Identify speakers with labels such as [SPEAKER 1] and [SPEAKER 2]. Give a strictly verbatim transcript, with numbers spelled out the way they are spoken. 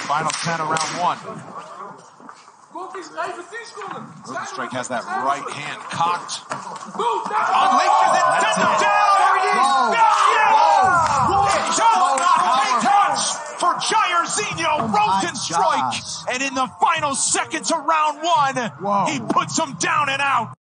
[SPEAKER 1] Final ten of round one. Rozenstruik has that right hand cocked. Unleashes it, sends him down! Yes! For Jairzinho Rozenstruik, and in the final seconds of round one, Whoa. he puts him down and out.